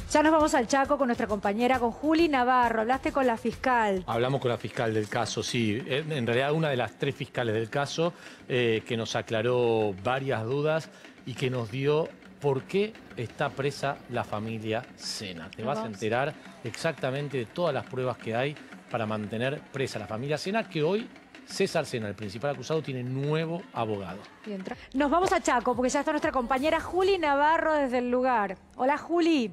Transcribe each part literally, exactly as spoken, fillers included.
Ya nos vamos al Chaco con nuestra compañera, con Juli Navarro. Hablaste con la fiscal. Hablamos con la fiscal del caso, sí. En realidad una de las tres fiscales del caso eh, que nos aclaró varias dudas y que nos dio por qué está presa la familia Sena. Te vas a enterar exactamente de todas las pruebas que hay para mantener presa la familia Sena, que hoy César Sena, el principal acusado, tiene nuevo abogado. Nos vamos a Chaco porque ya está nuestra compañera Juli Navarro desde el lugar. Hola, Juli.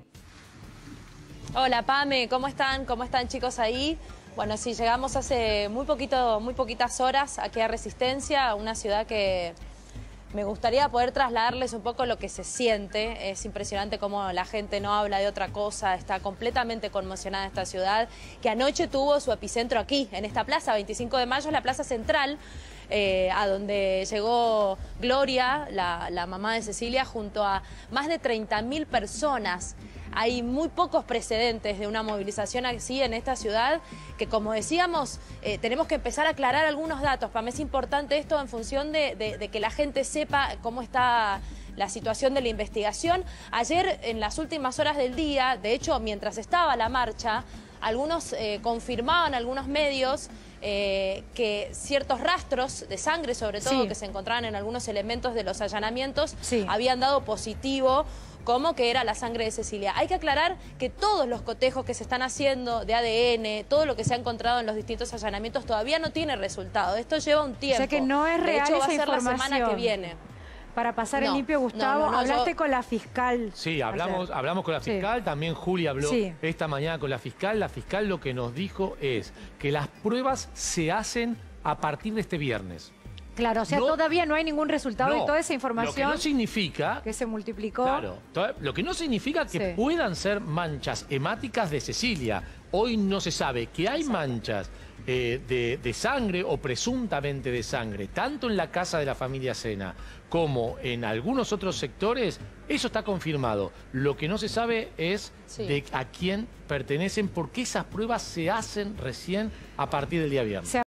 Hola, Pame, ¿cómo están? ¿Cómo están, chicos, ahí? Bueno, sí, llegamos hace muy poquito, muy poquitas horas aquí a Resistencia, una ciudad que me gustaría poder trasladarles un poco lo que se siente. Es impresionante cómo la gente no habla de otra cosa, está completamente conmocionada esta ciudad, que anoche tuvo su epicentro aquí, en esta plaza, veinticinco de mayo, la plaza central, eh, a donde llegó Gloria, la, la mamá de Cecilia, junto a más de treinta mil personas. Hay muy pocos precedentes de una movilización así en esta ciudad, que como decíamos, eh, tenemos que empezar a aclarar algunos datos. Para mí es importante esto en función de, de, de que la gente sepa cómo está la situación de la investigación. Ayer, en las últimas horas del día, de hecho, mientras estaba la marcha, algunos eh, confirmaban, algunos medios, eh, que ciertos rastros de sangre, sobre todo, sí, que se encontraban en algunos elementos de los allanamientos, sí, habían dado positivo, como que era la sangre de Cecilia. Hay que aclarar que todos los cotejos que se están haciendo de A D N, todo lo que se ha encontrado en los distintos allanamientos todavía no tiene resultado. Esto lleva un tiempo. O sea que no es real. De hecho, va esa a ser información. La semana que viene. Para pasar no, el limpio, Gustavo, no, no, no, hablaste yo... con la fiscal. Sí, hablamos, hablamos con la fiscal, sí, también Juli habló sí. esta mañana con la fiscal. La fiscal lo que nos dijo es que las pruebas se hacen a partir de este viernes. Claro, o sea, no, todavía no hay ningún resultado no, y toda esa información... Lo que no significa... Que se multiplicó. Claro, lo que no significa que sí. puedan ser manchas hemáticas de Cecilia. Hoy no se sabe que hay manchas eh, de, de sangre o presuntamente de sangre, tanto en la casa de la familia Sena como en algunos otros sectores. Eso está confirmado. Lo que no se sabe es sí. de a quién pertenecen, porque esas pruebas se hacen recién a partir del día viernes.